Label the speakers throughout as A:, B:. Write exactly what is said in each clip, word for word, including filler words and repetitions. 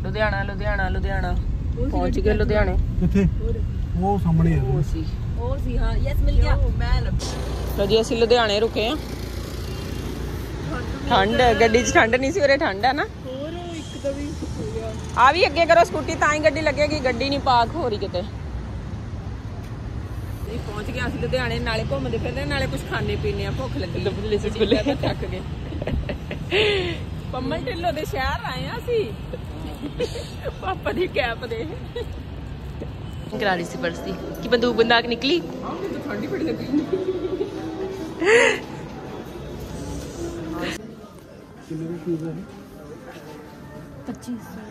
A: ਲੁਧਿਆਣਾ ਲੁਧਿਆਣਾ ਲੁਧਿਆਣਾ ਪਹੁੰਚ ਗਏ ਲੁਧਿਆਣੇ।
B: ਕਿੱਥੇ? ਉਹ ਸਾਹਮਣੇ
A: ਉਹ ਸੀ
C: ਉਹ ਸੀ ਹਾਂ ਯੈਸ ਮਿਲ ਗਿਆ ਮੈਂ
A: ਲੋ ਜੀ ਅਸੀਂ ਲੁਧਿਆਣੇ ਰੁਕੇ ਆ। ਠੰਡ ਗੱਡੀ 'ਚ ਠੰਡ ਨਹੀਂ ਸੀ ਉਰੇ ਠੰਡ ਹੈ ਨਾ।
C: ਹੋਰ ਇੱਕ ਤਾਂ ਵੀ ਹੋ ਗਿਆ
A: ਆ ਵੀ ਅੱਗੇ ਕਰੋ ਸਕੂਟੀ ਤਾਂ ਹੀ ਗੱਡੀ ਲੱਗੇਗੀ ਗੱਡੀ ਨਹੀਂ ਪਾਰਕ ਹੋ ਰਹੀ ਕਿਤੇ। ਅਸੀਂ ਪਹੁੰਚ ਗਏ ਅਸੀਂ ਲੁਧਿਆਣੇ ਨਾਲੇ ਘੁੰਮਦੇ ਫਿਰਦੇ ਨਾਲੇ ਕੁਝ ਖਾਣੇ ਪੀਣੇ ਆ ਭੁੱਖ ਲੱਗੀ ਲੱਗੀ ਥੱਕ ਗਏ। ਪੰਮਲ ਢਿੱਲੋਂ ਦੇ ਸ਼ਹਿਰ ਆਏ ਆ ਅਸੀਂ ਪਾਪਾ ਦੀ ਕੈਪ ਦੇ ਕਰਾ ਰਹੀ ਸੀ ਪਰਸੀ ਕਿ ਬੰਦੂਕ ਬੰਦਾਕ ਨਿਕਲੀ ਠੰਡੀ ਬੜੀ ਲੱਗੀ।
B: ਕਿੰਨੇ ਦੇ ਸ਼ੂਜ਼ ਹੈ?
C: ਪੱਚੀ ਸੌ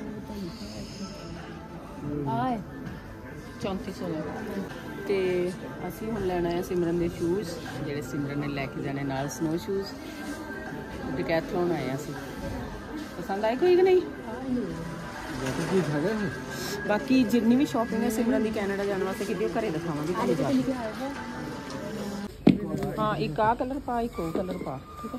C: ਆਏ
A: ਚੌਂਤੀ ਸੌ ਤੇ ਅਸੀਂ ਹੁਣ ਲੈਣਾ ਹੈ ਸਿਮਰਨ ਦੇ ਸ਼ੂਜ਼ ਜਿਹੜੇ ਸਿਮਰਨ ਨੇ ਲੈ ਕੇ ਜਾਣੇ ਨਾਲ ਸਨੋ ਸ਼ੂਜ਼। ਡਿਕੈਥਲੌਨ ਆਏ ਆ ਅਸੀਂ। ਪਸੰਦ ਆਏ ਕੋਈ ਕਿ ਨਹੀਂ? ਬਾਕੀ ਜਿੰਨੀ ਵੀ ਸ਼ਾਪਿੰਗ ਹੈ ਸਿਮਰਨ ਦੀ ਕੈਨੇਡਾ ਜਾਣ ਵਾਸਤੇ ਕੀਤੀ ਉਹ ਘਰੇ ਦਿਖਾਵਾਂਗੇ ਘਰੇ ਜਾ ਕੇ। ਹਾਂ ਇੱਕ ਆਹ ਕਲਰ ਪਾ ਇੱਕ ਉਹ ਕਲਰ ਪਾ ਠੀਕ ਹੈ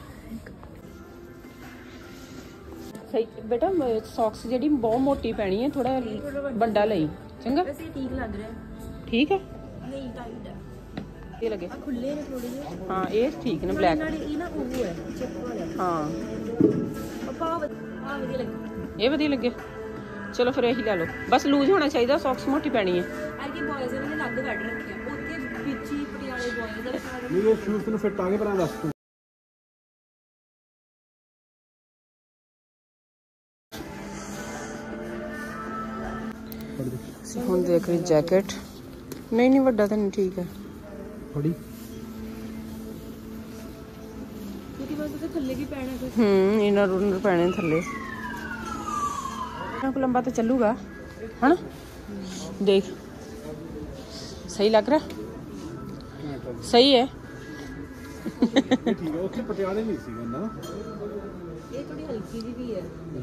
A: ਸਹੀ ਬੇਟਾ। ਸੌਕਸ ਜਿਹੜੀ ਬਹੁਤ ਮੋਟੀ ਪੈਣੀ ਹੈ ਥੋੜਾ ਵੱਡਾ ਲਈ ਚੰਗਾ।
C: ਵੈਸੇ ਠੀਕ ਲੱਗ ਰਿਹਾ
A: ਠੀਕ ਹੈ
C: ਨਹੀਂ ਟਾਈਟ ਹੈ
A: ਇਹ ਲੱਗੇ
C: ਖੁੱਲੇ ਨੇ ਥੋੜੇ ਜਿਹੇ।
A: ਹਾਂ ਇਹ ਠੀਕ ਨੇ ਬਲੈਕ
C: ਇਹ ਨਾ ਉਹ ਹੈ ਚਿਪ ਵਾਲਾ
A: ਹਾਂ
C: ਪਾਪਾ ਆ ਵਧੀਆ ਲੱਗੇ
A: ਇਹ ਵਧੀਆ ਲੱਗੇ। ਚਲੋ ਫਿਰ ਇਹੀ ਲੈ ਲਓ ਬਸ ਲੂਜ਼ ਹੋਣਾ ਚਾਹੀਦਾ ਸੌਕਸ ਮੋਟੀ ਪੈਣੀ ਹੈ।
C: ਆਗੇ ਬॉयਜ਼ ਨੇ ਲੱਗ ਕੱਢ ਰੱਖਿਆ ਉੱਥੇ ਵਿੱਚ ਹੀ ਪਟਿਆਲੇ ਬॉयਜ਼ ਦਾ
B: ਨਹੀਂ ਇਹ ਸ਼ੂਜ਼ ਨੂੰ ਫਿੱਟ ਆ ਕੇ ਬਣਾ ਦੱਸ ਤੂੰ।
A: ਹੁਣ ਦੇਖ ਰਹੀ ਜੈਕਟ ਨਹੀਂ ਨਹੀਂ ਵੱਡਾ ਤਾਂ ਨਹੀਂ ਠੀਕ ਹੈ
B: ਥੋੜੀ
C: ਕਿਉਂਕਿ ਬਸ ਉਹਦੇ ਥੱਲੇ ਵੀ ਪੈਣਾ ਕੁਝ।
A: ਹੂੰ ਇਹਨਾਂ ਰੂਨਰ ਪੈਣੇ ਥੱਲੇ ਇਹਨਾਂ ਕੋ ਲੰਬਾ ਤਾਂ ਚੱਲੂਗਾ ਹਨਾ। ਦੇਖ ਸਹੀ ਲੱਗ ਰਿਹਾ ਸਹੀ ਹੈ।
B: ਠੀਕ ਹੈ ਉੱਥੇ ਪਟਿਆਲੇ ਨਹੀਂ ਸੀਗਾ ਨਾ
C: ਇਹ ਥੋੜੀ ਹਲਕੀ ਜਿਹੀ ਵੀ ਹੈ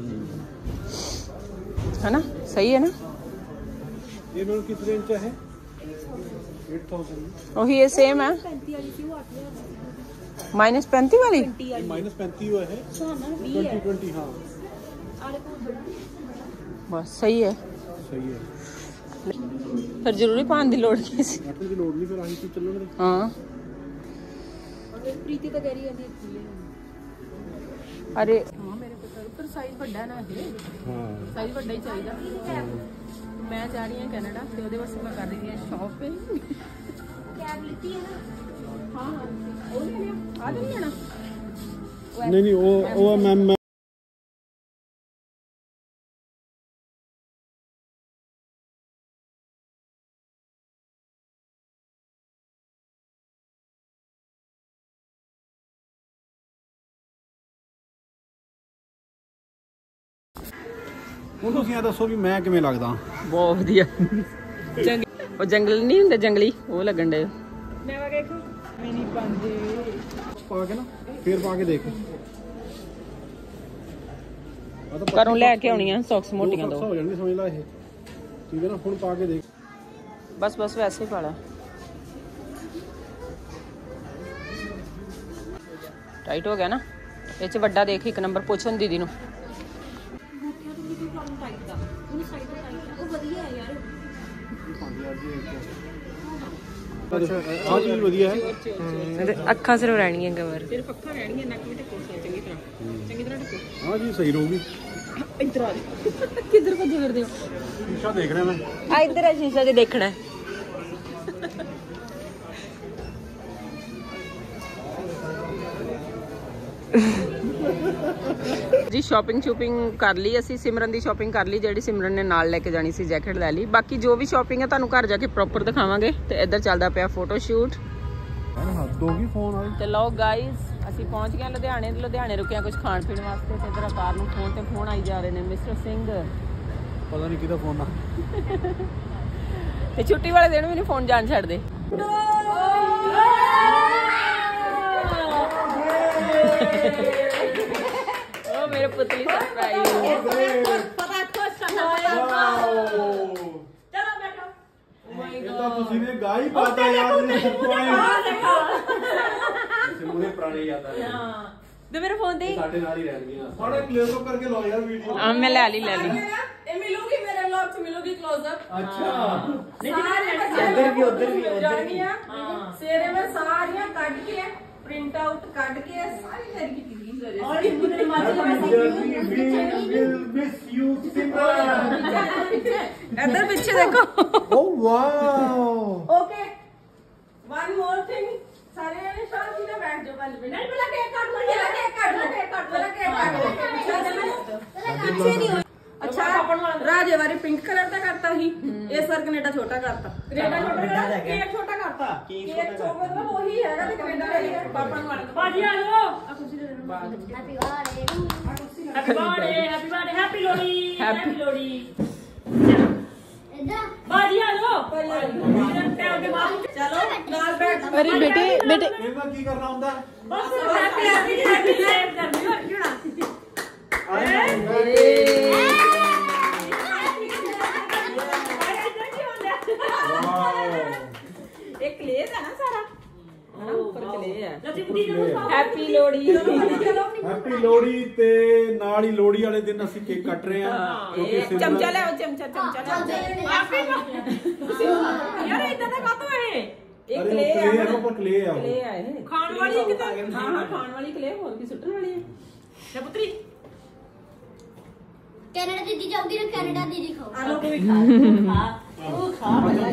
A: ਹਨਾ ਸਹੀ ਹੈ ਨਾ।
B: ਇਹ ਨਾਲ ਕਿਸ ਰੇਂਜ ਚ ਹੈ? ਅੱਠ ਹਜ਼ਾਰ
A: ਉਹੀ ਇਹ ਸੇਮ ਹੈ
C: ਪੈਂਤੀ ਵਾਲੀ ਸੀ ਉਹ ਅੱਠ ਹਜ਼ਾਰ
A: ਮਾਈਨਸ ਪੈਂਤੀ ਵਾਲੀ
B: ਮਾਈਨਸ ਪੈਂਤੀ ਹੋਇਆ ਹੈ
C: ਸੁਹਾਨਾ ਵੀਹ ਹੈ
B: ਵੀਹ ਹਾਂ
C: ਆਲੇ ਕੋਲ
A: ਬਸ ਸਹੀ ਹੈ
B: ਸਹੀ ਹੈ।
A: ਫਿਰ ਜ਼ਰੂਰੀ ਪਾਉਣ ਦੀ ਲੋੜ ਨਹੀਂ ਸੀ।
B: ਆਟੇ ਦੀ ਲੋੜ ਨਹੀਂ ਫਿਰ ਆਹੀ ਚੀਜ਼ ਚੱਲਣ ਦੇ।
A: ਹਾਂ
C: ਪ੍ਰੀਤੀ ਤਾਂ ਕਹਿ ਰਹੀ ਹੈ ਖੁੱਲੇ
A: ਅਰੇ ਹਾਂ ਮੇਰੇ ਕੋਲ ਪਰ ਸਾਈਜ਼ ਵੱਡਾ ਨਾ ਇਹ
B: ਹਾਂ
A: ਸਾਈਜ਼ ਵੱਡਾ ਹੀ ਚਾਹੀਦਾ। ਮੈਂ ਜਾ ਰਹੀ ਹਾਂ ਕੈਨੇਡਾ ਤੇ ਉਹਦੇ ਵਾਸਤੇ ਮੈਂ ਕਰ ਰਹੀ ਹਾਂ ਸ਼ਾਪਿੰਗ।
C: ਕੈਬ ਲਿੱਤੀ ਹੈ ਨਾ
A: ਹਾਂ ਹਾਂ ਉਹ ਲੈ ਲਿਆ ਆ ਨਹੀਂ ਲੈਣਾ
B: ਨਹੀਂ ਨਹੀਂ ਉਹ ਉਹ ਮੈਂ ਹੁਣ ਤੁਸੀਂ ਇਹ ਦੱਸੋ ਵੀ ਮੈਂ ਕਿਵੇਂ ਲੱਗਦਾ?
A: ਬਹੁਤ ਵਧੀਆ ਜੰਗ ਉਹ ਜੰਗਲ ਨਹੀਂ ਹੁੰਦੇ ਜੰਗਲੀ ਉਹ ਲੱਗਣ ਡੇ।
C: ਮੈਂ ਵਾ ਦੇਖੋ ਮੈਂ ਨਹੀਂ ਪਾਉਂਦੇ
B: ਪਾ ਕੇ ਨਾ ਫੇਰ ਪਾ ਕੇ ਦੇਖ
A: ਘਰੋਂ ਲੈ ਕੇ ਆਉਣੀਆਂ ਸੌਕਸ ਮੋਟੀਆਂ ਦੋ
B: ਹੋ ਜਾਣਗੇ ਸਮਝ ਲੈ ਇਹ ਠੀਕ ਹੈ ਨਾ। ਹੁਣ ਪਾ ਕੇ ਦੇਖ
A: ਬਸ ਬਸ ਵੈਸੇ ਹੀ ਪਾ ਲਾ ਟਾਈਟ ਹੋ ਗਿਆ ਨਾ। ਇਹ ਚ ਵੱਡਾ ਦੇਖ ਇੱਕ ਨੰਬਰ ਪੁੱਛਣ ਦੀਦੀ ਨੂੰ।
B: ਆ ਚੀਜ਼ ਵਧੀਆ ਹੈ।
A: ਅੱਖਾਂ ਸਿਰਫ ਰਹਿਣੀਆਂ ਕਵਰ
C: ਸਿਰਫ ਅੱਖਾਂ ਰਹਿਣਗੀਆਂ ਨੱਕ ਵੀ ਢੱਕੋ ਚੰਗੀ ਤਰ੍ਹਾਂ ਚੰਗੀ ਤਰ੍ਹਾਂ ਢੱਕੋ।
B: ਹਾਂ ਜੀ ਸਹੀ ਰਹੂਗੀ।
C: ਇੱਧਰ ਆ ਕਿੱਧਰ ਭੱਜੇ ਫਿਰਦੇ ਹੋ?
B: ਸ਼ੀਸ਼ਾ ਦੇਖ ਰਿਹਾ ਮੈਂ
A: ਆ ਇੱਧਰ ਆ ਸ਼ੀਸ਼ਾ ਤੇ ਦੇਖਣਾ ਜੀ। ਸ਼ਾਪਿੰਗ ਸ਼ੂਪਿੰਗ ਕਰ ਲਈ ਅਸੀਂ ਸਿਮਰਨ ਦੀ ਸ਼ਾਪਿੰਗ ਕਰ ਲਈ ਜਿਹੜੀ ਸਿਮਰਨ ਨੇ ਨਾਲ ਲੈ ਕੇ ਜਾਣੀ ਸੀ ਜੈਕਟ ਲੈ ਲਈ। ਬਾਕੀ ਜੋ ਵੀ ਸ਼ਾਪਿੰਗ ਹੈ ਤੁਹਾਨੂੰ ਘਰ ਜਾ ਕੇ ਪ੍ਰੋਪਰ ਦਿਖਾਵਾਂਗੇ। ਤੇ ਇੱਧਰ ਚੱਲਦਾ ਪਿਆ ਫੋਟੋ ਸ਼ੂਟ।
B: ਹੱਦ ਹੋ ਗਈ ਫੋਨ ਵਾਲੀ।
A: ਤੇ ਲਓ ਗਾਇਜ਼ ਅਸੀਂ ਪਹੁੰਚ ਗਏ ਲੁਧਿਆਣੇ। ਲੁਧਿਆਣੇ ਰੁਕਿਆ ਕੁਝ ਖਾਣ ਪੀਣ ਵਾਸਤੇ ਤੇ ਇੱਧਰ ਅਕਾਰ ਨੂੰ ਫੋਨ ਤੇ ਫੋਨ ਆਈ ਜਾ ਰਹੇ ਨੇ ਮਿਸਟਰ ਸਿੰਘ
B: ਪਤਾ ਨਹੀਂ ਕਿਹਦਾ ਫੋਨ ਆ।
A: ਤੇ ਛੁੱਟੀ ਵਾਲੇ ਦਿਨ ਵੀ ਨਹੀਂ ਫੋਨ ਜਾਣ ਛੱਡਦੇ। ਉਹ ਮੇਰੇ ਪੁੱਤਲੀ ਸਰਪ੍ਰਾਈਜ਼
C: ਪਤਾ ਖੁਸ਼ ਕਰਨਾ ਹੋਇਆ। ਚਲੋ ਬੈਠੋ।
B: ਇਹ ਤਾਂ ਤੁਸੀਂ ਨੇ ਗਾ ਹੀ ਪਾਤਾ ਯਾਰ। ਮੁਝੇ ਪੁਰਾਣੇ ਯਾਦ ਆ ਰਹੇ
C: ਹਾਂ ਤੇ ਮੇਰੇ ਫੋਨ ਤੇ
B: ਸਾਡੇ ਨਾਲ ਹੀ ਰਹਿਣਗੀਆਂ। ਥੋੜਾ ਕਲੀਅਰ ਕਰਕੇ ਲਾਓ ਯਾਰ ਵੀਡੀਓ।
A: ਆ ਮੈਂ ਲੈ ਲਈ ਲੈ ਲਈ।
C: ਇਹ
A: रोज
B: अच्छा
D: उधर भी उधर भी उधर भी
A: सवेरे मैं सारियां कट के प्रिंट आउट कट के सारी तैयारी की थी सवेरे और
B: मिस यू सिमरन
A: इधर पीछे देखो
B: oh wow
A: okay one more thing सारे ने शांति से बैठ जाओ पहले नहीं बोला केक काट लो केक काट लो केक काट लो केक काट लो पीछे नहीं हो अच्छा राजे वारी पिंक कलर का करता ही इस बार कनेडा छोटा करता कनेडा छोटा करता केक छोटा करता केक छोटा मतलब वही हैगा ते कनेडा ले पापा ਨੂੰ ਵਾਲਾ ਬਾਜੀ ਆ ਲੋ ਆ ਕੁਰਸੀ ਦੇ ਦੇਣਾ happy birthday happy birthday happy birthday happy Lohri happy Lohri ਬਾਜੀ ਆ ਲੋ ਚਲੋ ਨਾਲ ਬੈਠ
E: अरे बेटे बेटे
B: ਇਹਦਾ ਕੀ ਕਰਨਾ ਹੁੰਦਾ
A: ਬਸ ਹੈਪੀ ਹੈਪੀ ਹੈਪੀ ਸੇਵ ਕਰਨੀ ਹੋਰ ਕਿਹੜਾ एक क्लेज है ना सारा है ना ऊपर क्ले है हैप्पी लोहड़ी
B: ਹੈਪੀ ਲੋਹੜੀ ਤੇ ਨਾਲ ਹੀ ਲੋਹੜੀ ਵਾਲੇ ਦਿਨ ਅਸੀਂ ਕੇਕ ਕੱਟ ਰਹੇ ਹਾਂ ਕਿਉਂਕਿ ਸਿਮਰਨ
A: चमचा ले वो चमचा चमचा यार इतना का तो है एक
B: अरे
A: क्ले
B: क्ले है ऊपर क्ले है
A: क्ले है खान वाली कितना हां हां खान वाली क्ले और की सुटन वाली है ले पुत्री
C: कनाडा दीदी जाओगी ना कनाडा दीदी खाओ
A: आलो कोई खा खा तू खा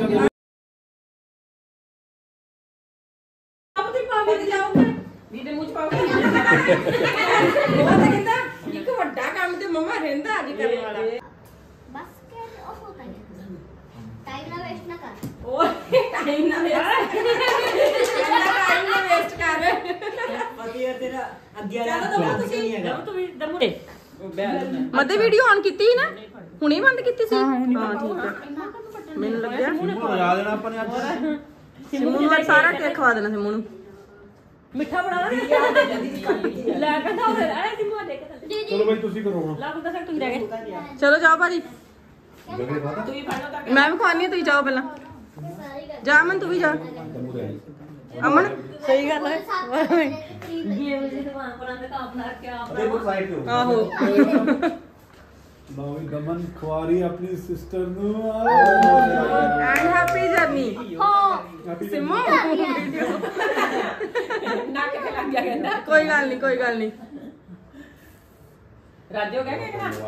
A: ਇੱਕ ਵੱਡਾ ਕੰਮ ਤੇ ਮਮਾ ਰਹਿੰਦਾ ਅੱਜ ਕਰਨ ਵਾਲਾ
C: बस के ऑफ होता है टाइम ना वेस्ट ना कर
A: ਉਹ ਟਾਈਮ ਨਾ ਵੇਸਟ ਟਾਈਮ ਨਾ ਵੇਸਟ ਕਰ
D: ਪਤੀ ਹੈ ਤੇਰਾ ਅੱਗੇ
A: ਚਲੋ ਦਮੂ ਤੁਸੀਂ
D: ਹੈਗਾ
A: ਤੂੰ ਵੀ ਦਮੂ ਮੱਦੇ ਵੀਡੀਓ ਆਨ ਕੀਤੀ ਸੀ ਨਾ ਹੁਣੇ ਬੰਦ ਕੀਤੀ ਸੀ ਹਾਂ ਠੀਕ ਹੈ ਮੈਨੂੰ ਲੱਗਿਆ
B: ਵਜਾ ਦੇਣਾ ਆਪਾਂ ਨੇ ਅੱਜ
A: ਸਿਮੂ ਨੂੰ ਸਾਰਾ ਕੇਕ ਖਵਾ ਦੇਣਾ ਸਿਮੂ ਨੂੰ ਮਿੱਠਾ ਬਣਾ ਲੈ ਲੈ ਕੇ ਦੋ ਫਿਰ ਐ ਸਿਮੂ ਦੇ ਕੇ
B: ਚਲੋ ਬਾਈ ਤੁਸੀਂ ਕਰੋ ਹੁਣ
A: ਲਾ ਕੁੱਤਾ ਸਰ ਤੁਸੀਂ ਰਹਿ ਗਏ ਚਲੋ ਜਾਓ ਭਾਜੀ ਤੂੰ ਵੀ ਫੜ ਲਓ ਤਾਂ ਮੈਂ ਵੀ ਖਵਾਨੀ ਤੁਸੀਂ ਜਾਓ ਪਹਿਲਾਂ ਜਾ ਅਮਨ ਤੂੰ ਵੀ ਜਾ ਅਮਨ ਸਹੀ ਗੱਲ ਹੈ
C: ये मुझे तो वहां पर अंदर काम ना क्या
B: ਦੇਖੋ ਸਾਈਡ ਤੇ
A: ਆਹੋ
B: ਲਓ ਵੀ ਦਮਨ ਖਵਾਰੀ ਆਪਣੀ ਸਿਸਟਰ ਨੂੰ
A: ਐਂਡ ਹੈਪੀ ਜਰਨੀ
C: हां
A: ਸਿਮੂ ਨੱਕ ਤੇ ਲੱਗ ਗਿਆ ਕਹਿੰਦਾ ਕੋਈ ਗੱਲ ਨਹੀਂ ਕੋਈ ਗੱਲ ਨਹੀਂ ਰਾਜੋ ਕਹਿ ਕੇ ਨਾ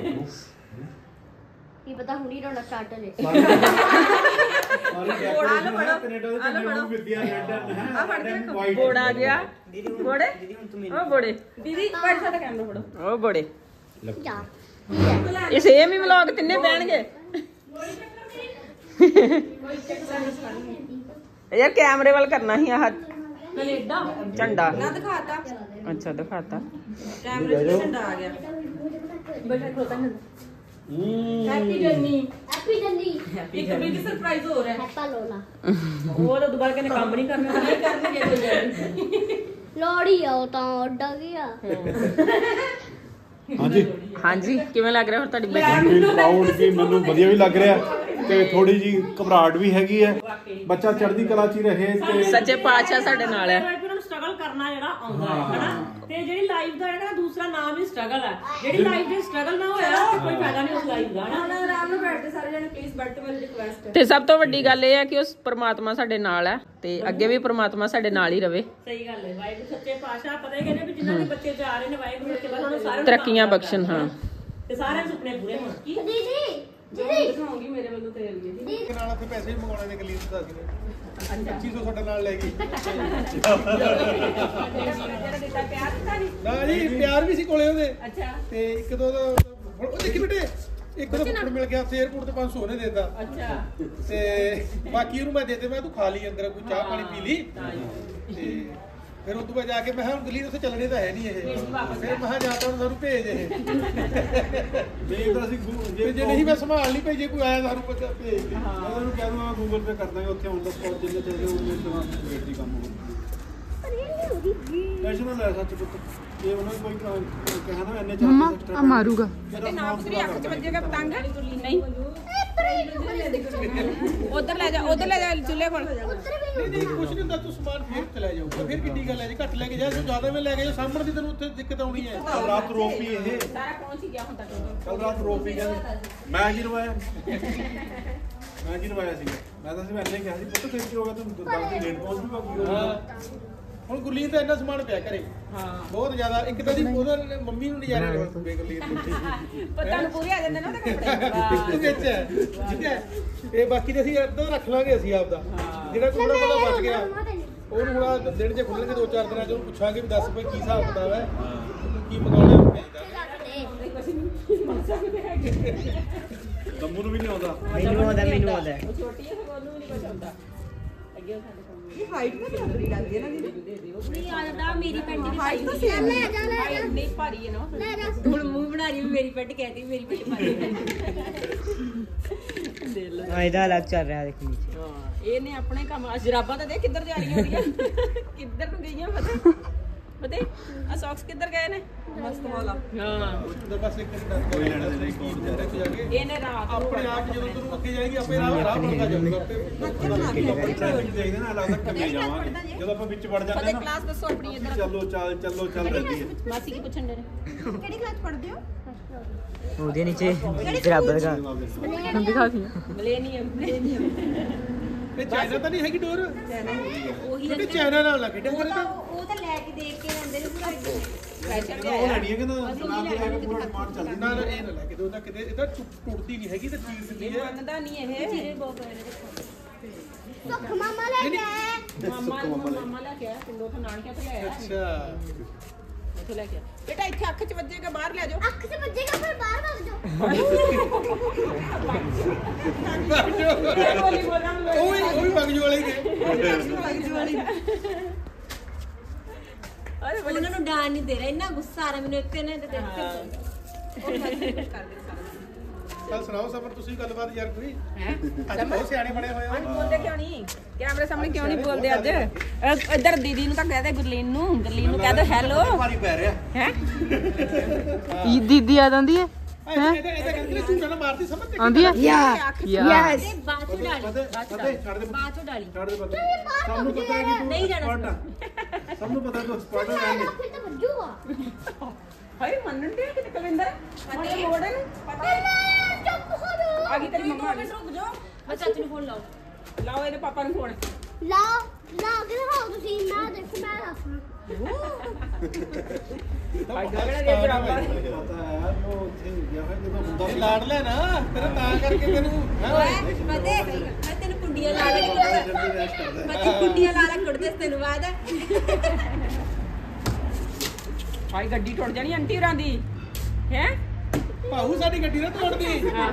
C: ये पता हुनी रोना स्टार्ट हो जाए
B: ਸਾਰੀ ਡੈਕੋਰੇਸ਼ਨ ਹੈ ਕੈਨੇਡਾ ਦੇ ਚੰਗੇ ਨੂੰ ਵਿਦਿਆ ਰੈੱਡ ਹੈ
A: ਆ ਫੜ ਕੇ ਰੱਖੋ ਬੋੜਾ ਆ ਗਿਆ ਬੋੜੇ ਉਹ ਬੋੜੇ ਦੀਦੀ ਬੈਠ ਸਾਡਾ ਕੈਮਰਾ ਫੜੋ ਉਹ ਬੋੜੇ
C: यार
A: ਇਹ ਸੇਮ ਹੀ ਵਲੌਗ ਤਿੰਨੇ ਪੈਣਗੇ ਯਾਰ ਕੈਮਰੇ ਵੱਲ ਕਰਨਾ ਸੀ ਆਹ ਕੈਨੇਡਾ ਝੰਡਾ ਨਾ ਦਿਖਾਤਾ ਅੱਛਾ ਦਿਖਾਤਾ ਕੈਮਰੇ ਤੇ ਝੰਡਾ ਆ ਗਿਆ ਬੈਠਾ ਖੋਤਾ ਨਾ ਹੈਪੀ ਜਰਨੀ
C: हैप्पी जल्दी
A: ਇੱਕ ਬਿਗ ਸਰਪ੍ਰਾਈਜ਼ ਹੋ ਰਿਹਾ
C: हैप्पा लोला
A: ਉਹ ਤਾਂ ਦੁਬਾਰਾ ਕਹਿੰਦੇ ਕੰਮ ਨਹੀਂ ਕਰਨਾ ਨਹੀਂ ਕਰਨਗੇ ਕੋਈ ਗੱਲ
C: लोड़ी आओ तो उड़ा गया
B: ਹਾਂਜੀ
A: ਹਾਂਜੀ ਕਿਵੇਂ ਲੱਗ ਰਿਹਾ ਹੋਰ ਤੁਹਾਡੀ ਬੇਟੀ
B: ਫੀਲ ਪ੍ਰਾਊਡ ਕਿ ਮੈਨੂੰ ਵਧੀਆ ਵੀ ਲੱਗ ਰਿਹਾ ਤੇ ਥੋੜੀ ਜੀ ਘਬਰਾਹਟ ਵੀ ਹੈਗੀ ਹੈ ਬੱਚਾ ਚੜ੍ਹਦੀ ਕਲਾ 'ਚ ਹੀ ਰਹੇ ਤੇ
A: ਸੱਚੇ ਪਾਤਸ਼ਾਹ ਸਾਡੇ ਨਾਲ ਹੈ
F: ਉਹਨਾਂ ਨੂੰ ਸਟਰਗਲ ਕਰਨਾ ਜਿਹੜਾ ਆਉਂਦਾ ਹੈ ਹਨਾ ਤੇ ਜਿਹੜੀ ਲਾਈਫ ਦਾ ਹੈਗਾ ਦੂਸਰਾ ਨਾਮ ਹੀ ਸਟਰਗਲ ਹੈ ਜਿਹੜੀ ਲਾਈਫ ਦੇ ਸਟਰਗਲ ਨਾ ਹੋਇਆ ਕੋਈ ਫਾਇਦਾ ਨਹੀਂ ਉਸ ਲਾਈਫ ਦਾ ਹਨਾ
A: ਆਰਾਮ ਨਾਲ ਬੈਠਦੇ ਸਾਰੇ ਜਣੇ ਪਲੀਜ਼ ਬੈਠ ਤੇ ਮੇਰੀ ਰਿਕੁਐਸਟ ਹੈ ਤੇ ਸਭ ਤੋਂ ਵੱਡੀ ਗੱਲ ਇਹ ਹੈ ਕਿ ਉਸ ਪ੍ਰਮਾਤਮਾ ਸਾਡੇ ਨਾਲ ਹੈ ਤੇ ਅੱਗੇ ਵੀ ਪ੍ਰਮਾਤਮਾ ਸਾਡੇ ਨਾਲ ਹੀ ਰਵੇ
F: ਸਹੀ ਗੱਲ ਹੈ ਵਾਹਿਗੁਰੂ ਸੱਚੇ ਪਾਤਸ਼ਾਹ ਪਤਾ ਹੀ ਕਹਿੰਦੇ ਵੀ ਜਿਨ੍ਹਾਂ ਦੇ ਬੱਚੇ ਜਾ ਰਹੇ ਨੇ ਵਾਹਿਗੁਰੂ ਸੱਚੇ ਪਾਤਸ਼ਾਹ ਉਹਨਾਂ ਸਾਰਿਆਂ ਨੂੰ
A: ਤਰੱਕੀਆਂ ਬਖਸ਼ਣ ਹਾਂ
F: ਤੇ ਸਾਰਿਆਂ ਦੇ ਸੁਪਨੇ ਪੂਰੇ ਹੋਣ ਕੀ
C: दीदी दीदी
A: ਦਿਖਾਉਂਗੀ ਮੇਰੇ ਵੱਲੋਂ ਤੇਰੇ ਲਈ
B: ਦੇ ਨਾਲ ਉੱਥੇ ਪੈਸੇ ਵੀ ਮੰਗਾਉਣੇ ਨੇ ਗਲੀਨ ਦਾ ਸੀ ਪੱਚੀ ਸੌ ਤੁਹਾਡੇ ਨਾਲ ਲੈ ਗਈ
A: ਜਿਹੜਾ ਦਿੱਤਾ ਪਿਆਰ ਦਿੱਤਾ ਨਹੀਂ
B: ਨਾ ਜੀ ਪਿਆਰ ਵੀ ਸੀ ਕੋਲੇ ਉਹਦੇ
A: ਅੱਛਾ
B: ਤੇ ਇੱਕ ਦੋ ਦਾ ਹੁਣ ਉਹ ਦੇਖੀ ਬੇਟੇ ਇੱਕ ਦੋ ਫੁੱਟ ਮਿਲ ਗਿਆ ਉੱਥੇ 에어ਪੋਰਟ ਤੇ ਪੰਜ ਸੌ ਉਹਨੇ ਦੇ ਦਿੱਤਾ
A: ਅੱਛਾ
B: ਤੇ ਬਾਕੀ ਉਹਨੂੰ ਮੈਂ ਦੇ ਦਿੱਤੇ ਮੈਂ ਤੂੰ ਖਾ ਲਈ ਅੰਦਰ ਕੋਈ ਚਾਹ ਪਾਣੀ ਪੀ ਲਈ ਤੇ ਫਿਰ ਉਦੋਂ ਬਾਅਦ ਜਾ ਕੇ ਮੈਂ ਹਾਂ ਗਲੀ ਉੱਥੇ ਚੱਲਣੇ ਤਾਂ ਹੈ ਨਹੀਂ ਇਹ ਫਿਰ ਮੈਂ ਜਾਂ ਤਾਂ ਉਹਨੂੰ ਸਾਨੂੰ ਭੇਜ ਇਹ ਦੇਖਦਾ ਸੀ ਜੇ ਜੇ ਨਹੀਂ ਮੈਂ ਸੰਭਾਲ ਨਹੀਂ ਭਈ ਜੇ ਕੋਈ ਆਇਆ ਸਾਨੂੰ ਪਤਾ ਭੇਜ ਦੇ ਮੈਂ ਉਹਨੂੰ ਕਹਿ ਦੂੰਗਾ ਗੂਗਲ ਪੇ ਕਰ ਦਾਂਗੇ ਉੱਥੇ ਆਉਣ ਦਾ ਸਪੌਟ ਜਿੰਨੇ ਚਾਹੀਦੇ ਉਹਨੇ ਤੁਹਾਨੂੰ ਵੇਟ ਦੀ ਕੰਮ ਹੋਊਗਾ ਟੈਨਸ਼ਨ ਨਾ ਲੈ ਸੱਚ ਪੁੱਤ ਇਹ ਉਹਨਾਂ ਨੂੰ ਕੋਈ ਕਹਿਣਾ ਨਾ ਇੰਨੇ ਚਾਰਜ ਐਕਸਟਰਾ
E: मारूंगा
A: ਤੇ ਨਾ ਪੁੱਤਰੀ ਅੱਖ ਚ ਵੱਜੇਗਾ ਪਤੰਗ ਨਹੀਂ ਉਧਰ ਲੈ ਜਾ ਉਧਰ ਲੈ ਜਾ ਚੁੱਲ੍ਹੇ ਕੋਲ
B: ਨਹੀਂ ਨਹੀਂ ਕੁਛ ਨਹੀਂ ਹੁੰਦਾ, ਤੂੰ ਸਮਾਨ ਫੇਰ ਚਲਾ ਜਾਊਗਾ, ਫਿਰ ਕਿੱਡੀ ਗੱਲ ਹੈ ਜੀ, ਘੱਟ ਲੈ ਕੇ ਜਾ, ਤੂੰ ਜ਼ਿਆਦਾ ਮੈਂ ਲੈ ਕੇ ਜਾ, ਸਾਹਮਣੇ ਦੀ ਤੈਨੂੰ ਉੱਥੇ ਦਿੱਕਤ ਆਉਣੀ ਹੈ।
E: ਕੱਲ ਰਾਤ ਰੋਪੀ ਇਹ
A: ਸਾਰਾ ਪਹੁੰਚ ਹੀ ਗਿਆ ਹੁਣ ਤੱਕ
E: ਕੱਲ ਰਾਤ ਰੋਪੀ ਕਹਿੰਦੇ ਮੈਂ ਕੀ ਰਵਾਇਆ ਮੈਂ ਕੀ ਰਵਾਇਆ ਸੀ ਮੈਂ ਤਾਂ ਸੀ ਮੈਂ ਇੰਨੇ ਕਿਹਾ ਸੀ ਪੁੱਤ ਫਿਰ ਕੀ ਹੋ ਗਿਆ ਤੂੰ ਦਸ ਦਿਨ ਲੇਟ ਪਹੁੰਚ ਜੂਗਾ ਕੀ ਹੋ
B: ਹਾਂ
E: ਗਿਆ
B: ਹੁਣ ਗੁਰਲੀਨ ਦਾ ਇੰਨਾ ਸਮਾਨ ਪਿਆ ਘਰੇ,
A: ਹਾਂ
B: ਬਹੁਤ ਜ਼ਿਆਦਾ। ਇੱਕ ਤਾਂ ਦੀ ਉਹਦਾ ਮੰਮੀ ਨੂੰ ਨਜ਼ਾਰੇ ਲਵਾ ਦੂੰਗੇ ਗੁਰਲੀਨ ਨੂੰ।
A: ਪਤਾ ਨੂੰ ਪੂਰੇ ਆ ਜਾਂਦੇ ਨਾ ਉਹਦੇ ਕੱਪੜੇ
B: ਉਹ ਵਿੱਚ ਹੈ, ਠੀਕ ਹੈ। ਇਹ ਬਾਕੀ ਤੇ ਅਸੀਂ ਇੱਦਾਂ ਰੱਖ ਲਾਂਗੇ ਅਸੀਂ ਆਪਦਾ, ਜਿਹੜਾ ਥੋੜਾ ਬਹੁਤਾ ਬਚ ਗਿਆ ਉਹਨੂੰ ਹੁਣ ਆਹ ਦਿਨ ਜੇ ਖੁੱਲਣਗੇ ਦੋ ਚਾਰ ਦਿਨਾਂ ਚ ਉਹਨੂੰ ਪੁੱਛਾਂਗੇ ਵੀ ਦੱਸ ਭਾਈ ਕੀ ਹਿਸਾਬ ਕਿਤਾਬ ਹੈ, ਤੂੰ ਕੀ ਮੰਗਾਉਣਾ
E: ਦੰਮੂ ਨੂੰ ਵੀ ਨਹੀਂ ਆਉਂਦਾ
D: ਮੈਨੂੰ ਆਉਂਦਾ ਮੈਨੂੰ ਆਉਂਦਾ
A: ਉਹ ਛੋਟੀ ਹੈ ਫਿਰ ਉਹਨੂੰ ਵੀ ਨਹੀਂ ਕੁਝ ਆਉਂਦਾ ਅੱਗੇ ਉਹ ਸਾਡੇ ਕੋਲ
G: ਇਹ ਹਾਈਟ ਤਾਂ ਕਿੰਨੀ ਲੱਗਦੀ ਹੈ ਨਾ ਦੀਦੀ
F: ਨਹੀਂ ਆਦਾ ਮੇਰੀ ਪੈਂਟ ਦੀ
G: ਹਾਈਟ ਤਾਂ ਸੇਮ
C: ਲੈ ਜਾ ਲੈ ਜਾ
A: ਨਹੀਂ ਭਾਰੀ ਹੈ ਨਾ
C: ਲੈ ਜਾ
F: ਹੁਣ ਮੂੰਹ ਬਣਾ ਰਹੀ ਮੇਰੀ ਪੈਂਟ कहती ਮੇਰੀ ਪੈਂਟ ਭਾਰੀ
A: ਦੇ ਲੈ
D: ਹਾਂ ਇਹਦਾ ਅਲੱਗ ਚੱਲ ਰਿਹਾ ਦੇਖ ਨੀਚੇ
A: ਹਾਂ ਇਹਨੇ ਆਪਣੇ ਕੰਮ ਆ ਜਰਾਬਾਂ ਤਾਂ ਦੇਖ ਕਿੱਧਰ ਜਾ ਰਹੀਆਂ ਉਹਦੀਆਂ ਕਿੱਧਰ ਨੂੰ ਗਈਆਂ ਪਤਾ ਪਤਾ ਆ ਸੌਕਸ ਕਿੱਧਰ ਗਏ ਨੇ
G: ਮਸਤ ਵਾਲਾ
A: ਹਾਂ
B: ਉਹਦਾ ਬਸ ਇੱਕ ਕੋਈ ਲੈਣਾ ਨਹੀਂ ਕੀ ਵਿਚਾਰੇ ਚ ਜਾ ਕੇ
A: ਇਹਨੇ ਰਾਤ ਨੂੰ
B: ਆਪਣੇ ਆਪ ਜਦੋਂ ਤੂੰ ਅੱਗੇ ਜਾਏਗੀ ਆਪੇ ਰਾਹ ਰਾਹ ਬਣਦਾ ਜਾਊਗਾ ਆਪੇ।
E: ਟ੍ਰੈਫਿਕ ਦੇਖਦੇ ਨਾ ਲੱਗਦਾ ਕੰਮੇ ਜਾਵਾਂਗੇ ਜਦੋਂ ਆਪਾਂ ਵਿੱਚ ਵੜ ਜਾਂਦੇ
A: ਫਤਿਹ
E: ਨਾ
A: ਕਲਾਸ ਦੱਸੋ ਆਪਣੀ ਇੱਧਰ
E: ਚੱਲੋ ਚੱਲ ਚੱਲੋ ਚੱਲ ਰਹਿੰਦੀ ਹੈ
A: ਮਾਸੀ ਕੀ ਪੁੱਛਣ ਦੇ ਨੇ
G: ਕਿਹੜੀ ਕਲਾਸ ਪੜ੍ਹਦੇ ਹੋ?
D: ਉਹਦੇ ਨੀਚੇ ਬਰਾਬਰ ਦਾ
A: ਮਿਲੇਨੀਅਮ ਮਿਲੇਨੀਅਮ
B: ਇਹ ਚਾਈਨਾ ਤਾਂ ਨਹੀਂ ਹੈਗੀ ਡੋਰ,
F: ਉਹੀ
B: ਕਿਉਂਕਿ ਚਾਈਨਾ ਨਾਲ ਲੱਗੇ ਟੱਕਰ ਤਾਂ
F: ਉਹ ਤਾਂ ਲੈ ਕੇ ਦੇਖ ਕੇ ਆਂਦੇ ਨੇ ਪੂਰਾ
A: ਫੈਸ਼ਨ ਤੇ
E: ਉਹ
A: ਆਇਆ
E: ਲੈਣੀ ਹੈ ਕਿ ਨਾ ਨਾਲ ਦੇ ਹੈਗਾ ਪੂਰਾ ਸਮਾਨ ਚੱਲਦੀ
B: ਨਾ ਨਾ ਇਹ ਨਾ ਲੈ ਕੇ ਦੋ ਤਾਂ ਕਿਤੇ ਇਹ ਤਾਂ ਟੁੱਟ- ਟੁੱਟਦੀ ਨਹੀਂ ਹੈਗੀ ਤੇ ਚੀਜ਼ ਦਿੰਦੀ ਹੈ।
A: ਮੰਨਦਾ ਨਹੀਂ ਇਹ
C: ਸੁੱਖ ਮਾਮਾ ਲੈ ਕੇ ਆਇਆ
A: ਮਾਮਾ ਨੂੰ ਮਾਮਾ ਲੈ ਕੇ ਆਇਆ ਪਿੰਡੋਂ ਤੋਂ ਨਾਨਕਿਆਂ ਤੋਂ ਲੈ ਆਇਆ
B: ਅੱਛਾ
A: ਉੱਥੋਂ ਲੈ ਕੇ ਆਇਆ ਬੇਟਾ ਇੱਥੇ ਅੱਖ 'ਚ ਵੱਜੇਗਾ ਬਾਹਰ ਲੈ ਜਾਓ
C: ਅੱਖ ਸੇ ਵੱਜੇਗਾ ਫਿਰ ਬਾਹਰ ਭੱਜ ਜਾਓ
A: ਬੋਲੀ ਬੋਲਾਂ
B: ਉਹ ਵੀ ਉਹ ਵੀ ਬਗਜੂ ਵਾਲੇ ਗਏ।
A: ਅਰੇ
F: ਉਹਨਾਂ ਨੂੰ ਡਾਂਟ ਨਹੀਂ ਦੇ ਰਿਹਾ ਇੰਨਾ ਗੁੱਸਾ ਆ ਰਿਹਾ ਮੈਨੂੰ ਇੱਕ ਨੇ ਤੇ ਦੇਖ ਕੇ
B: ਚੱਲ ਸੁਣਾਓ ਸਬਰ, ਤੁਸੀਂ ਗੱਲਬਾਤ ਯਾਰ ਕੋਈ
A: ਹੈ
B: ਅੱਜ ਬਹੁਤ ਸਿਆਣੇ ਬਣੇ ਹੋਏ
A: ਅੱਜ
B: ਹੋ।
A: ਬੋਲਦੇ ਕਿਉਂ ਨਹੀਂ ਕੈਮਰੇ ਸਾਹਮਣੇ ਕਿਉਂ ਨਹੀਂ ਬੋਲਦੇ ਅੱਜ ਅ- ਇੱਧਰ ਦੀਦੀ ਨੂੰ ਤਾਂ ਕਹਿ ਦੇ ਗੁਰਲੀਨ ਨੂੰ ਗੁਰਲੀਨ ਨੂੰ ਕਹਿ ਦੋ ਹੈਲੋ
E: ਭਾਰੀ ਪੈ ਰਿਹਾ
A: ਹੈ
H: ਦੀਦੀ ਆ ਜਾਂਦੀ ਹੈ
B: ਇਹਦਾ ਇਹਦਾ ਕਹਿੰਦੇ ਝੂਠਾ ਨਾ ਮਾਰਦੀ ਸਮਝ ਤੇ
H: ਆਉਂਦੀ ਹੈ
A: ਯੈਸ
F: ਤੇ ਬਾਅਦ ਚੋਂ ਡਾਲੀ
E: ਪਤਾ ਪਤਾ ਛੱਡ ਦੇ
F: ਬਾਅਦ ਚੋਂ ਡਾਲੀ
E: ਛੱਡ ਦੇ ਪਤਾ ਸਭ ਨੂੰ ਪਤਾ ਹੈ ਕਿ ਤੂੰ
F: ਨਹੀਂ ਜਾਣਾ
E: expert ਆ। ਸਭ ਨੂੰ ਪਤਾ ਤੂੰ ਐਕਸਪਰਟ ਹੈ ਰਹਿਣ ਦੇ।
C: ਫਿਰ ਤਾਂ ਵੱਜੂਗਾ
A: ਹਾਏ ਮੰਨਣ ਦੇ ਕਿ ਕਲਿੰਦਰ ਮੋੜੇ ਮੋੜੇ ਪਤਾ
C: ਚੁੱਪ ਹੋ ਜਾਓ
A: ਆ ਗਈ ਤੇਰੀ ਮੰਮਾ ਆ ਗਈ
F: ਰੁਕ ਜਾਓ ਮੈਂ ਚਾਚੂ ਨੂੰ ਫੋਨ ਲਾਓ
A: ਲਾਓ ਇਹਦੇ ਪਾਪਾ ਨੂੰ ਫੋਨ
C: ਲਾ ਲਾ ਕੇ ਦਿਖਾਓ ਤੁਸੀਂ ਮੈਂ ਦੇਖ ਮੈਂ ਦੱਸਣਾ
A: ਭਾਈ ਗਗੜਾ ਦੇ ਬਰਾਬਰ
E: ਪਤਾ ਹੈ ਉਹ ਉੱਥੇ ਗਿਆ ਹੋਇਆ ਜਦੋਂ ਹੁੰਦਾ
B: ਇਹ
E: ਸੀ
B: ਲਾੜ ਲੈ ਨਾ ਤੇਰਾ ਤਾਂ ਕਰਕੇ ਤੈਨੂੰ ਹੈਂ ਓਏ।
F: ਪਤੇ ਮੈਂ ਤੈਨੂੰ ਕੁੰਡੀਆਂ ਲਾ ਕੇ
E: ਜਲਦੀ ਰੈਸਟ ਕਰਦਾ
F: ਮੈਂ ਤੈਨੂੰ ਕੁੰਡੀਆਂ ਲਾ ਕੇ ਕੁੱਟਦੇ ਤੈਨੂੰ ਬਾਅਦ
A: ਭਾਈ ਗੱਡੀ ਟੁੱਟ ਜਾਣੀ ਆਂਟੀ ਹੋਰਾਂ ਦੀ ਹੈ
B: ਭਾਊ ਸਾਡੀ ਗੱਡੀ ਨਾ ਤੋੜਦੀ।
A: ਹਾਂ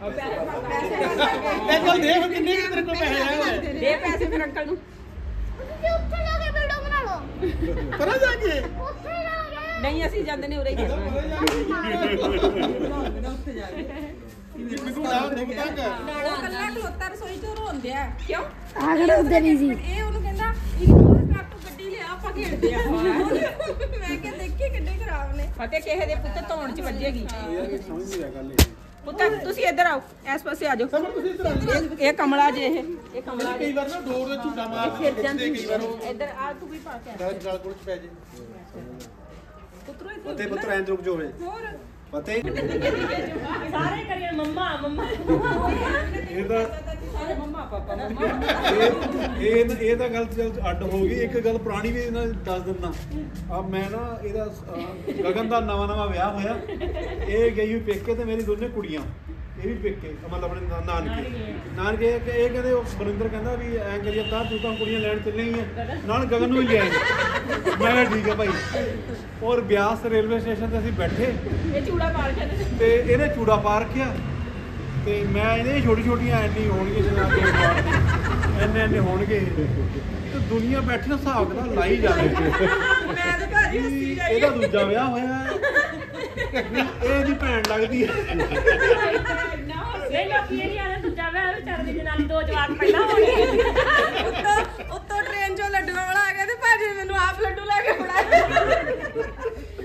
B: ਲੈ ਚੱਲ ਦੇਖ ਕਿੰਨੇ ਕੁ ਤੇਰੇ ਕੋਲ ਪੈਸੇ ਆਏ ਹੋਏ।
A: ਦੇ ਪੈਸੇ ਫਿਰ ਅੰਕਲ ਨੂੰ
C: ਤੁਸੀਂ ਉੱਥੇ ਜਾ ਕੇ ਵੀਡੀਓ ਬਣਾ ਲਓ
B: ਪਰਾਂ ਜਾ ਕੇ
C: ਉੱਥੇ ਜਾ ਕੇ
A: ਨਹੀਂ ਅਸੀਂ ਜਾਂਦੇ ਨੇ ਉਰੇ ਹੀ ਕਰਨਾ
B: ਪਰਾਂ ਜਾ ਕੇ
G: ਉੱਥੇ ਜਾ ਕੇ
B: ਮੈਨੂੰ ਨਾ ਦੁੱਖ ਤੱਕ
G: ਉਹ ਕੱਲਾ ਖਲੋਤਾ ਰਸੋਈ ਤੋਂ ਰੋਂਦੇ ਆ
A: ਕਿਉਂ
C: ਆਗੜਾ ਉਧਰ ਹੀ ਸੀ
G: ਇਹ ਉਹਨੂੰ ਕਹਿੰਦਾ ਇਗਨੋਰ ਕਰ ਤੂੰ ਗੱਡੀ ਲਿਆ ਆਪਾਂ ਖੇਡਦੇ ਆ ਮੈਂ ਕਿਹਾ ਦੇਖੀ ਕਿੰਨੇ ਖਰਾਬ ਨੇ
A: ਫਤਿਹ ਕਿਸੇ ਦੇ ਪੁੱਤ ਧੌਣ 'ਚ ਵੱਜੇਗੀ
E: ਯਾਰ ਇਹ ਸਮਝ ਨਹੀਂ ਰਿਹਾ ਗੱਲ ਇਹ
A: ਪੁੱਤ ਤੁਸੀਂ ਇੱਧਰ ਆਓ ਇਸ ਪਾਸੇ ਆ ਜਾਓ
B: ਸਬਰ ਤੁਸੀਂ ਇੱਧਰ ਆ ਜਾਓ।
A: ਇਹ- ਇਹ ਕਮਲਾ ਜੇ ਇਹ ਇਹ ਕਮਲਾ
B: ਕਈ ਵਾਰ ਨਾ ਡੋਰ ਦਾ ਝੂਟਾ ਮਾਰਦੇ ਖਿੱਚਦੇ ਕਈ ਵਾਰ ਉਹ
A: ਇੱਧਰ ਆ ਤੂੰ ਵੀ ਪਾ ਕੇ ਆ।
B: ਗਲ ਗਲ ਕੋਲ ਚ ਪੈ ਜੇ।
A: ਪੁੱਤਰੋ ਇੱਥੇ
E: ਪਤੇ ਪੁੱਤਰ ਐਂ ਰੁਕ ਜਾਵੇ
G: ਹੋਰ
E: ਪਤੇ
F: ਸਾਰੇ ਕਰੀਏ ਮੰਮਾ ਮੰਮਾ
E: ਇਹ ਤਾਂ
A: ਸਾਰੇ ਮੰਮਾ ਪਾਪਾ ਮੰਮਾ
E: ਇਹ ਇਹ ਇਹ ਤਾਂ ਗੱਲ ਚੱਲ ਅੱਡ ਹੋ ਗਈ ਇੱਕ ਗੱਲ ਪੁਰਾਣੀ ਵੀ ਇਹਨਾਂ ਦੱਸ ਦਿੰਦਾ ਆ ਮੈਂ ਨਾ ਇਹਦਾ ਅਹ, ਗਗਨ ਦਾ ਨਵਾਂ ਨਵਾਂ ਵਿਆਹ ਹੋਇਆ ਇਹ ਗਈ ਹੋਈ ਪੇਕੇ ਤੇ ਮੇਰੀ ਦੋਨੇ ਕੁੜੀਆਂ ਇਹ ਵੀ ਪੇਕੇ ਮਤਲਬ ਆਪਣੇ ਨਾ- ਨਾਨਕੇ ਨਾਨਕੇ ਇਹ ਇਹ ਕਹਿੰਦੇ ਉਹ ਬਰਿੰਦਰ ਕਹਿੰਦਾ ਵੀ ਐਂ ਕਰੀਏ ਤਾਂ ਤੂੰ ਤਾਂ ਕੁੜੀਆਂ ਲੈਣ ਚੱਲੇ ਹੀ ਆ ਨਾਲ ਗਗਨ ਨੂੰ ਹੀ ਲਿਆਏ ਮੈਂ ਕਿਹਾ ਠੀਕ ਹੈ ਭਾਈ ਔਰ ਬਿਆਸ ਰੇਲਵੇ ਸਟੇਸ਼ਨ ਤੇ ਅਸੀਂ ਬੈਠੇ
A: ਇਹ ਚੂੜਾ ਪਾ ਕੇ
E: ਤੇ ਇਹਨੇ ਚੂੜਾ ਪਾ ਰੱਖਿਆ ਤੇ ਮੈਂ ਇਹਦੇ ਛੋਟੀ ਛੋਟੀਆਂ ਐਨੀ ਹੋਣਗੀਆਂ ਜਨਾਬ ਦੇ ਐਨੇ ਐਨੇ ਹੋਣਗੇ ਤੇ ਦੁਨੀਆ ਬੈਠੀ ਨਾ ਹਿਸਾਬ ਨਾਲ ਲਾਈ ਜਾਵੇ
G: ਮੈਂ ਤਾਂ ਭਾਜੀ ਹੱਸੀ ਜਾਈ
E: ਇਹਦਾ ਦੂਜਾ ਵਿਆਹ ਹੋਇਆ ਇਹ ਇਹਦੀ ਭੈਣ ਲੱਗਦੀ ਹੈ
F: ਨਹੀਂ ਲੋਕੀ ਇਹ ਨਹੀਂ ਆਣਾ ਦੂਜਾ ਵਿਆਹ ਵਿਚਾਰੇ ਦੀ ਜਨਾਨੀ ਦੋ ਜਵਾਕ ਪਹਿਲਾਂ ਹੋਣੇ
G: ਉੱਤੋਂ ਉੱਤੋਂ ਟ੍ਰੇਨ ਚੋਂ ਲੱਡੂਆਂ ਵਾਲਾ ਆ ਗਿਆ ਤੇ ਭਾਜੀ ਮੈਨੂੰ ਆਪ ਲੱਡੂ ਲੈ ਕੇ ਫੜਾਇਆ
F: ਭਾਈ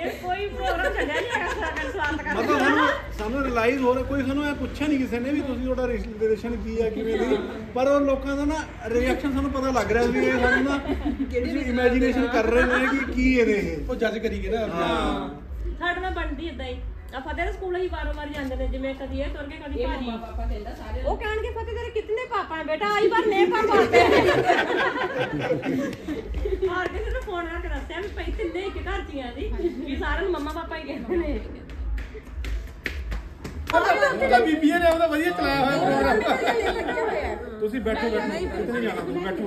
F: ਇਹ ਕੋਈ ਪ੍ਰੋਗਰਾਮ ਛੱਡਿਆ ਨਹੀਂ ਹੈਗਾ ਸਾਡਾ ਸਵਾਗਤ ਕਰਨ
E: ਮਤਲਬ ਸਾਨੂੰ ਸਾਨੂੰ ਰਿਲਾਈਜ਼ ਹੋ ਰਿਹਾ, ਕੋਈ ਸਾਨੂੰ ਇਹ ਪੁੱਛਿਆ ਨਹੀਂ ਕਿਸੇ ਨੇ ਵੀ ਤੁਸੀਂ ਤੁਹਾਡਾ ਰਿਲੇਸ਼ਨ ਕੀ ਆ ਕਿਵੇਂ ਦੀ, ਪਰ ਉਹ ਲੋਕਾਂ ਦਾ ਨਾ ਰਿਐਕਸ਼ਨ ਸਾਨੂੰ ਪਤਾ ਲੱਗ ਰਿਹਾ ਵੀ ਇਹ ਸਾਨੂੰ ਨਾ ਕਿਹੜੀ ਇਮੇਜਿਨੇਸ਼ਨ ਕਰ ਰਹੇ ਨੇ ਕਿ ਕੀ ਇਹਦੇ ਇਹ
B: ਉਹ ਜੱਜ ਕਰੀ ਗਏ ਨਾ
E: ਹਾਂ
F: ਸਾਡੇ ਨਾਲ ਬਣਦੀ ਇਦਾਂ ਹੀ ਆ ਫਤਿਹ ਦੇ ਸਕੂਲ ਹੀ ਵਾਰੋ ਵਾਰ ਜਾਂਦੇ ਨੇ ਜਿਵੇਂ ਕਦੀ ਇਹ ਤੁਰ ਕੇ ਕਦੀ ਭਾਜੀ ਪਾਪਾ ਕਹਿੰਦਾ ਸਾਰੇ ਉਹ ਕਹਿਣਗੇ ਫਤਿਹ ਤੇਰੇ ਕਿਤਨੇ ਪਾਪਾ ਹੈ ਬੇਟਾ ਆਈ ਬਾਰ ਨੇ ਪਾਪਾ ਆਤੇ ਔਰ ਕਿਸੇ ਨੂੰ ਫੋਨ ਕਰਕੇ ਦੱਸਿਆ ਵੀ ਪਈ ਤਿੰਨੇ ਇੱਕ ਘਰ ਚੀਆਂ ਜੀ ਵੀ ਸਾਰਿਆਂ ਨੂੰ ਮੰਮਾ ਪਾਪਾ ਹੀ ਕਹਿੰਦੇ ਨੇ
B: ਉਹਦਾ ਬੀਬੀਆਂ ਨੇ ਉਹਦਾ ਵਧੀਆ ਚਲਾਇਆ ਹੋਇਆ ਪ੍ਰੋਗਰਾਮ
E: ਤੁਸੀਂ ਬੈਠੋ ਬੈਠੋ ਕਿਤੇ ਨਹੀਂ ਜਾਣਾ ਤੁਸੀਂ ਬੈਠੋ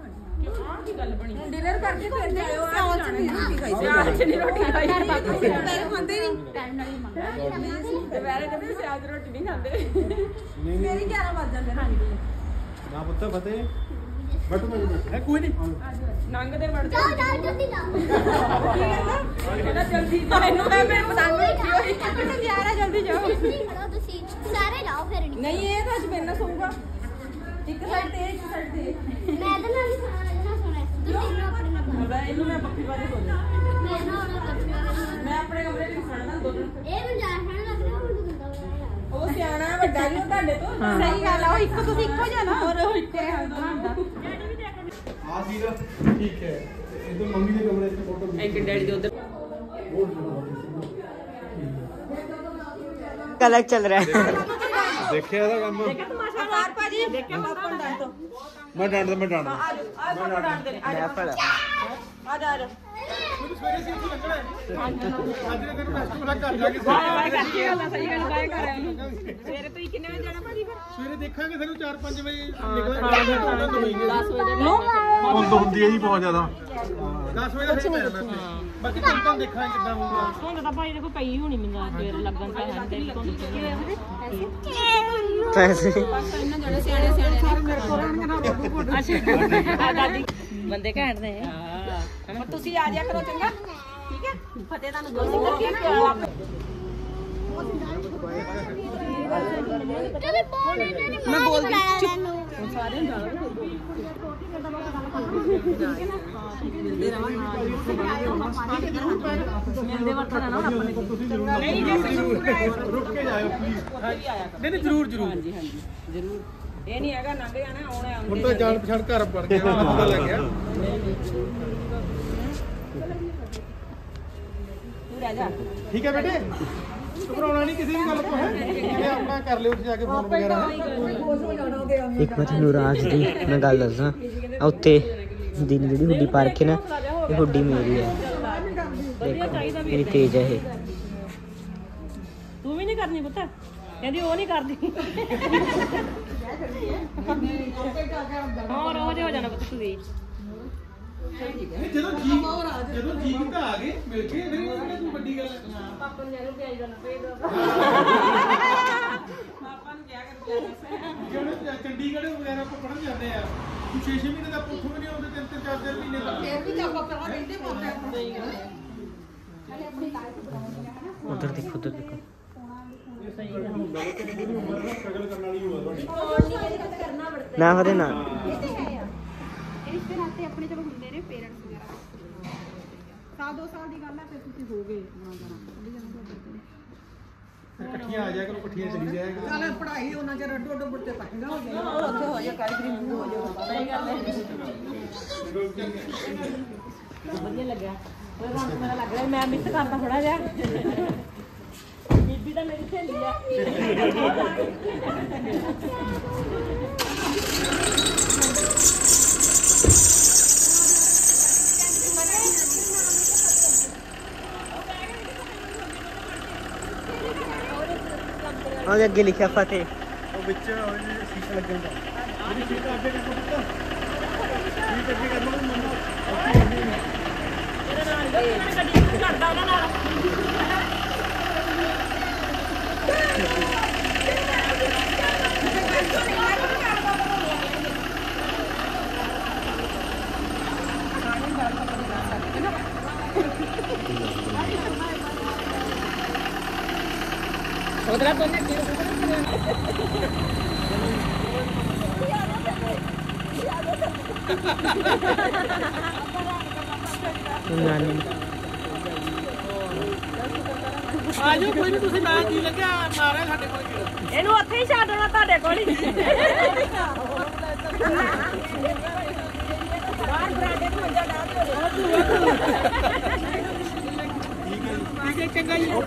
G: ਡਿਨਰ ਕਰਕੇ ਫਿਰ ਜਾਇਓ ਆ ਰੋਟੀ ਖਾਈ ਸਿਆਲ ਚ ਨਹੀਂ ਰੋਟੀ ਖਾਈ ਪੈਰ ਖਾਂਦੇ ਨਹੀਂ ਟਾਈਮ ਨਾਲ ਹੀ ਮੰਗਦਾ ਦੁਪਹਿਰੇ ਕਦੇ ਸਿਆਲ ਦੀ ਰੋਟੀ ਨਹੀਂ ਖਾਂਦੇ ਮੇਰੀ ਗਿਆਰਾਂ ਵੱਜ ਜਾਂਦੇ ਨੇ
E: ਨਾ ਪੁੱਤ ਫਤਿਹ ਬੈਠੋ ਬੈਠੋ
B: ਹੈ ਕੋਈ ਨਹੀਂ
F: ਨੰਗਦੇ ਵੜ
C: ਜਾਓ ਜਾਓ ਜਲਦੀ ਜਾਓ
F: ਕੀ ਕਹਿੰਦਾ ਕਹਿੰਦਾ ਜਲਦੀ ਮੈਨੂੰ ਮੈਂ ਮੈਂ ਪਤੰਗ ਰੱਖੀ ਹੋਈ ਕਹਿੰਦਾ ਯਾਰਾ ਜਲਦੀ ਜਾਓ
C: ਨਹੀਂ ਖੜੋ ਤੁਸੀਂ ਸਾਰੇ ਜਾਓ ਫਿਰ ਨਹੀਂ
G: ਨਹੀਂ ਇਹ ਤਾਂ ਅੱਜ ਮੇਰੇ ਨਾਲ ਸੌਂਗਾ ਇੱਕ ਸਾਈਡ ਤੇ ਇੱਕ ਸਾਈਡ ਤੇ
C: ਮੈਂ ਤਾਂ ਨਾਲ ਹੀ ਸੁਣਾ ਲੈਣਾ ਸੁਣਾ ਤੁਸੀਂ ਨਾ ਆਪਣੇ ਨਾਲ
F: ਮੈਂ ਇਹਨੂੰ ਮੈਂ ਪੱਕੀ ਵਾਲੇ ਹੋ ਜਾ
C: ਮੈਂ ਨਾ ਉਹਨਾਂ ਕੱਪੜੇ
F: ਮੈਂ ਆਪਣੇ ਕਮਰੇ ਵਿੱਚ ਖੜਨਾ ਦੋ ਦਿਨ
C: ਇਹ ਮੁੰਡਾ ਖਾਣ ਲੱਗ ਰਿਹਾ ਹੁਣ ਗੰਦਾ ਹੋ ਰਿਹਾ
G: ਉਹ ਸਿਆਣਾ ਹੈ, ਵੱਡਾ ਵੀ ਉਹ ਤੁਹਾਡੇ ਤੋਂ ਸਹੀ ਗੱਲ ਆ ਉਹ ਇੱਕੋ ਤੁਸੀਂ ਇੱਕੋ ਜਾਣਾ ਹੋਰ ਉਹ ਇੱਕੋ ਹੁੰਦਾ
E: ਆ ਸੀਗਾ ਠੀਕ ਹੈ ਇਧਰ ਮੰਮੀ ਦੇ ਕਮਰੇ 'ਚ ਫੋਟੋ
A: ਇੱਕ ਡੈਡੀ ਦੇ ਉਧਰ
D: कलर चल रहा है
E: ਦੇਖਿਆ ਇਹਦਾ ਕੰਮ
G: ਅਕਾਰ ਭਾਜੀ ਦੇਖਿਆ ਪਾਪਾ ਨੂੰ ਡਾਂਟੋ
E: ਮੈਂ ਡਾਂਟਦਾ ਮੈਂ ਡਾਂਟਦਾ
G: ਆ ਜਾ ਆ ਪਾਪਾ ਡਾਂਟਦੇ ਨੇ ਆ ਜਾ
D: मैं पड़ा
G: ਆ ਜਾ ਆ ਜਾ
B: ਸਵੇਰੇ ਸੀ ਇੱਥੇ ਲੱਗਣਾ ਅੱਜ ਦੇ ਦਿਨ ਰੈਸਟ ਵਾਲਾ ਘਰ ਜਾ ਕੇ
F: ਬਾਏ ਬਾਏ ਕਰਕੇ ਗੱਲ ਸਹੀ ਗੱਲ ਬਾਏ ਕਰ ਆਇਆ ਸਵੇਰੇ ਤੁਸੀਂ ਕਿੰਨੇ ਵਜੇ ਜਾਣਾ ਭਾਜੀ ਫਿਰ
B: ਸਵੇਰੇ ਦੇਖਾਂਗੇ ਸਾਨੂੰ ਚਾਰ ਪੰਜ ਵਜੇ ਨਿਕਲਾਂਗੇ
A: ਦਸ ਵਜੇ
E: ਧੁੰਦ ਹੁੰਦੀ ਹੈ ਜੀ ਬਹੁਤ ਜ਼ਿਆਦਾ
B: ਦਸ ਵਜੇ ਦਾ ਫਿਰ ਮੈਂ ਜਾਣਾ ਇੱਥੇ। ਬਾਕੀ ਤੁਹਾਨੂੰ ਤਾਂ ਦੇਖਾਂਗੇ ਕਿੱਦਾਂ ਹੋਊਗਾ
F: ਹੁਣ ਤਾਂ ਭਾਈ ਦੇ ਕੋਈ ਪਈ ਹੋਣੀ ਮੈਨੂੰ ਸਵੇਰ ਲੱਗਣ ਤਾਂ ਹੈ ਤੇ
D: पैसे
F: ਅੱਛਾ ਦਾਦੀ
A: ਬੰਦੇ ਘੈਂਟ ਨੇ
G: ਹੁਣ ਤੁਸੀਂ ਆ ਜਾਇਆ ਕਰੋ ਚੰਗਾ ਠੀਕ ਹੈ ਫਤਿਹ ਤੁਹਾਨੂੰ ਦੋ ਸਿੰਘ ਕਰਕੇ ਨਾ
C: ਚਲੇ ਬੋਲ ਮੈਂ ਬੋਲਦੀ ਚੁੱਪ
F: ਮਿਲਦੇ ਵਰਤੋਂ ਰਹਿਣਾ ਹੁਣ ਆਪਣੇ
E: ਰੁਕ ਕੇ ਜਾਇਓ ਪਲੀਜ਼
B: ਨਹੀਂ ਨਹੀਂ ਜ਼ਰੂਰ ਜ਼ਰੂਰ
A: ਹਾਂਜੀ ਹਾਂਜੀ ਜ਼ਰੂਰ
F: ਇਹ ਨਹੀਂ ਹੈਗਾ ਲੰਘ ਜਾਣਾ ਆਉਣੇ
B: ਹੁਣ
F: ਆਉਂਦੇ
B: ਤਾਂ ਜਾਣ ਪਛਾਣ ਘਰ ਬਣ ਗਿਆ ਪਤਾ ਲੱਗ ਗਿਆ
F: ਤੂੰ ਰਹਿ ਜਾ
B: ਠੀਕ ਹੈ ਬੇਟੇ ਘਬਰਾਉਣਾ ਨਹੀਂ ਕਿਸੇ ਵੀ ਗੱਲ ਤੋਂ ਹੈ ਜਿਵੇਂ ਆਪਣਾ ਕਰ ਲਿਓ ਉੱਥੇ ਜਾ ਕੇ ਫੋਨ ਵਗੈਰਾ
D: एक मैं तेन राज दी मैं गल दसा उत्ते दिन जी हुडी पा रखी ना ये हुडी मेरी है
F: ਵਧੀਆ ਚਾਹੀਦਾ ਵੀ
D: मेरी तेज है ये
F: ਤੂੰ ਵੀ ਨਹੀਂ ਕਰਨੀ ਪੁੱਤ ਕਹਿੰਦੀ ਉਹ ਨਹੀਂ ਕਰਦੀ ਹੋਰ ਉਹ ਹੋ ਜਾਣਾ ਪੁੱਤ ਤੁਸੀਂ
B: ਜਦੋਂ ਜੀ ਜਦੋਂ ਜੀ ਕਿਤਾ ਆ ਗਏ ਮਿਲ ਕੇ ਫਿਰ ਇਹ ਕੋਈ ਵੱਡੀ ਗੱਲ ਹੈ
F: ਪਾਪਾ ਨੂੰ ਜਰੂਰ ਭੇਜ ਦੇਣਾ ਭੇਜ ਦੋ ਪਾਪਾ ਨੂੰ ਕਿਹਾ ਕਰ
B: ਜਿਹੜੇ ਚੰਡੀਗੜ੍ਹ ਵਗੈਰਾ ਆਪਾਂ ਪੜ੍ਹਨ ਜਾਂਦੇ ਆ ਛੇ ਛੇ ਮਹੀਨੇ ਦਾ ਪੁੱਛੋ ਵੀ ਨਹੀਂ ਆਉਂਦੇ ਤਿੰਨ ਤਿੰਨ ਚਾਰ ਚਾਰ ਮਹੀਨੇ ਦਾ
G: ਫੇਰ ਵੀ ਤਾਂ ਪਾਪਾ ਕਹਿੰਦੇ ਪਾਪਾ
D: उधर देखो उधर देखो
E: ਸਟਰਗਲ ਕਰਨ ਵਾਲੀ ਹੋਆ ਤੁਹਾਡੀ
D: ना फते ना
G: ਰਿਸ਼ਤੇ ਨਾਤੇ ਆਪਣੇ ਚਲੋ ਹੁੰਦੇ ਨੇ ਪੇਰੈਂਟਸ ਵਗੈਰਾ ਸਾਲ ਦੋ ਸਾਲ ਦੀ ਗੱਲ ਹੈ ਫਿਰ ਤੁਸੀਂ ਹੋ ਗਏ ਨਾ ਜਾਣਾ
B: ਫਿਰ ਇਕੱਠੀਆਂ ਆ ਜਾਇਆ ਕਰੋ ਇਕੱਠੀਆਂ ਚਲੀ ਜਾਇਆ ਕਰੋ
G: ਚੱਲ ਪੜਾਈ ਉਹਨਾਂ ਚਿਰ ਅੱਡੋ ਅੱਡੋ ਬੁੱਤੇ ਪੱਕੀਆਂ ਹੋ ਜਾਣਾ ਉੱਥੇ ਹੋ ਜਾ ਕਾਰੀਗਰੀ ਹੋ ਜਾ ਸਹੀ ਗੱਲ ਹੈ
F: ਵਧੀਆ ਲੱਗਿਆ ਉਹ ਰੰਗ ਮੇਰਾ ਲੱਗ ਰਿਹਾ ਮੈਂ ਮਿਸ ਕਰਦਾ ਥੋੜਾ ਜਿਹਾ ਬੀਬੀ ਤਾਂ ਮੇਰੀ ਸਹੇਲੀ ਆ
D: और अगे लिखा फतेह
E: ਉਹ ਵਿੱਚ ਸ਼ੀਸ਼ਾ ਲੱਗਣ ਦਾ ਜਿਹੜੀ ਸ਼ੀਸ਼ਾ ਅੱਗੇ ਕਰ ਪੁੱਤ ਠੀਕ ਅੱਗੇ ਕਰ ਲਓ ਮੰਮਾ
F: ਇਹਦੇ ਨਾਲ ਗੱਡੀ ਘੜਦਾ ਉਹਨਾਂ ਨਾਲ
A: ਉਧਰ ਦੋਨੇ
D: नानी
B: ਆਜੋ ਕੋਈ ਨਹੀਂ ਤੁਸੀਂ ਨਾ ਕੀ ਲੱਗਿਆ ਮਾਰਿਆ ਸਾਡੇ ਕੋਲ
F: ਇਹਨੂੰ ਉੱਥੇ ਹੀ ਛੱਡਣਾ ਤੁਹਾਡੇ ਕੋਲ ਹੀ ਬਾਹਰ ਬਰਾਂਡੇ ਤੋਂ ਮੰਜਾ ਡਾ ਦਿਓ
B: ਠੀਕ ਹੈ ਚੰਗਾ ਜੀ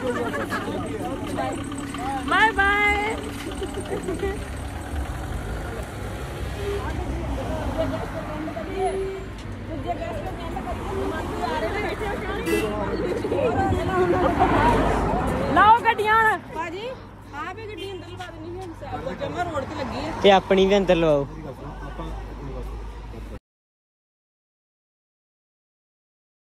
F: ਬਾਏ ਬਾਏ ਲਾਓ ਗੱਡੀਆਂ ਹੁਣ
G: ਭਾਜੀ ਆ ਵੀ ਗੱਡੀ ਅੰਦਰ ਲਵਾ ਦੇਣੀ ਹੈ ਜਮਾ ਰੋਡ ਤੇ ਲੱਗੀ ਹੈ
D: ਤੇ ਆਪਣੀ ਵੀ ਅੰਦਰ ਲਵਾਓ